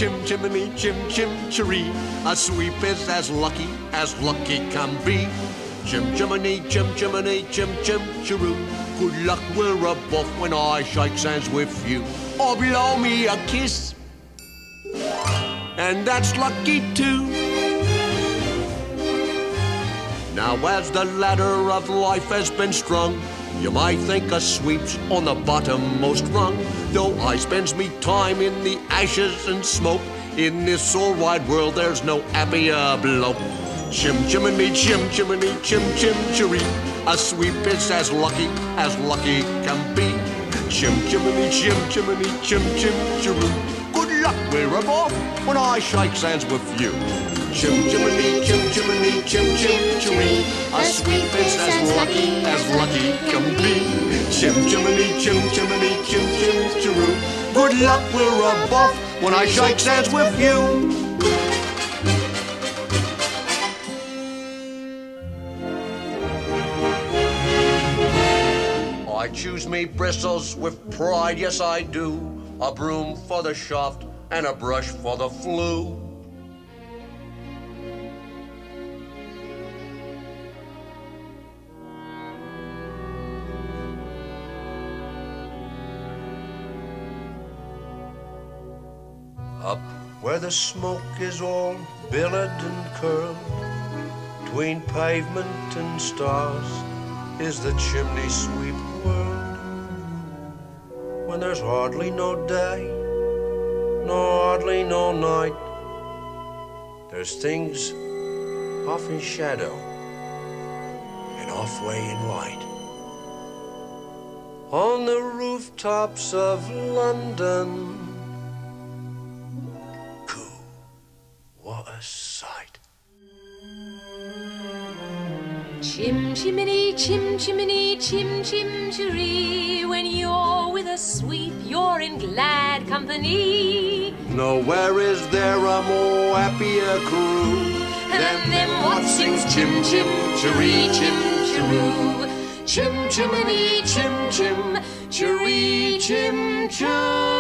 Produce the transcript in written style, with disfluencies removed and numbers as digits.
chim chimney, chim chim chiree. A sweep is as lucky can be. Chim chimney, chim chimney, chim chim chiroo. Good luck, we're a buff when I shake hands with you. Or blow me a kiss, and that's lucky too. Now as the ladder of life has been strung, you might think a sweep's on the bottommost rung. Though I spends me time in the ashes and smoke, in this all wide world there's no happier bloke. Chim chimney, chim chimney, chim chim chiree. A sweep is as lucky can be. Chim chimney, chim chimney, chim chim chiroo. Good luck, we're off when I shake hands with you. Chim chimney, chim chimney, chim chim chiree. A sweep is as lucky can be. Chim chimney, chim chimney, chim chim chiroo. Good luck, we're off when I shake hands with you. I choose me bristles with pride, yes I do. A broom for the shaft and a brush for the flue. Up where the smoke is all billowed and curled, between pavement and stars is the chimney sweep world. When there's hardly no day, nor hardly no night, there's things off in shadow and off way in light. On the rooftops of London, what a sight. Chim chimney, chim chimney, chim chim chiree. When you're with a sweep, you're in glad company. Nowhere is there a more happier crew than them what sings chim chim chiree, chim chiroo. Chim chimney, chim chim chiree, chim chiroo.